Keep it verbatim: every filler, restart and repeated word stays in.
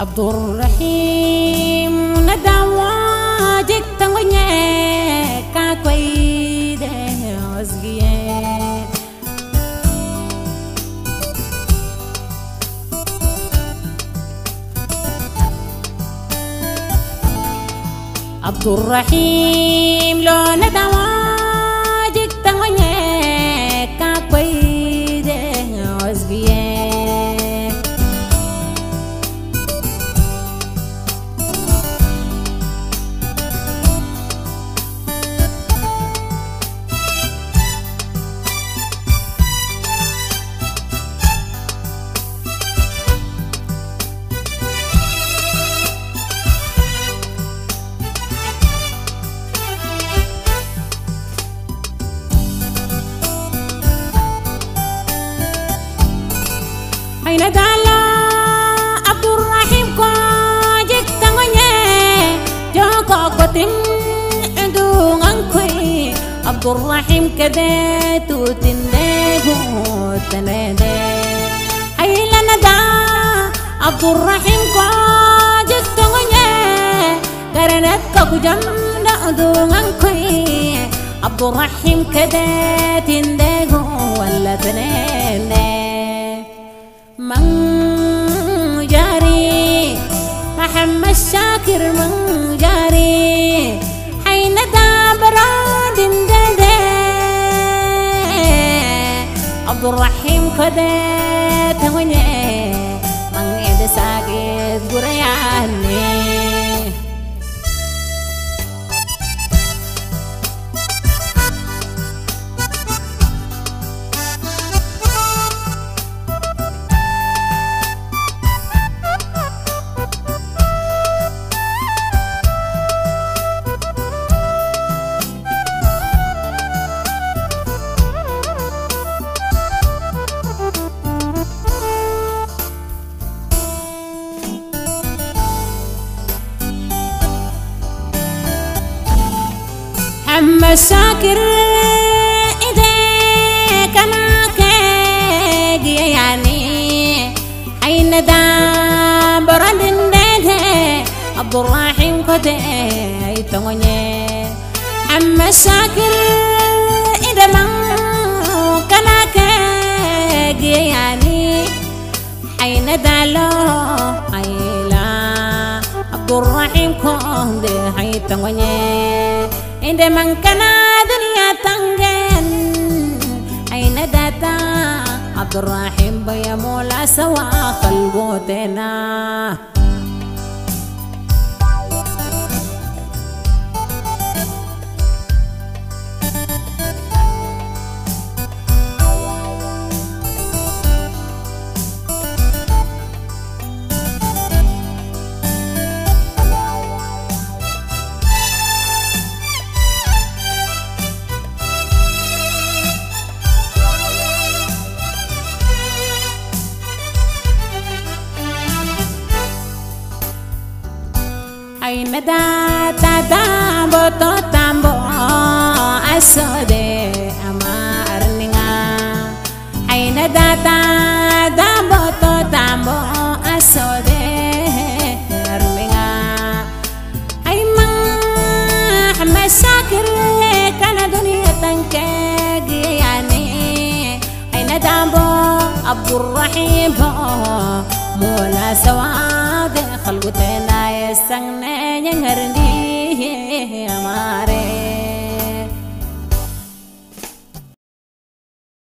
عبد الرحيم ندواجك تنغني كاكويد وزغيه عبد الرحيم لو ندواجك تنغني كاكويد وزغيه أين دالا عبد الرحيم كوجك تنغني جوكو كوتين دون أنكوي عبد الرحيم كده توتنده تنده أي لنا دا عبد الرحيم كوجك تنغني كرنت كوكو جمد دون أنكوي عبد الرحيم كده تنده ولا تنده من جاري محمد شاكر من جاري حين دابراد دده عبد الرحيم كده توني من إيد ساكت قرياني محمد شاكر إيديك أنا كيجي يعني حين دام برد دده عبد الرحيم كده يتوني محمد شاكر إذا ما كان كيجي يعني حين دالو عيلا عبد الرحيم كده يتوني عندما كان دنيا تنجن أين داتا عبد الرحيم بيا مولا سوا خلقوتنا أين داتا تامبو تو تامبو أسودي أما أرنينا أين داتا تامبو تو تامبو أسودي أرنينا أي ما محمد شاكر كان دنيا تنكي يعني أين تامبو عبد الرحيم مولا سواد خلقتنا يسنن ينهرني أماري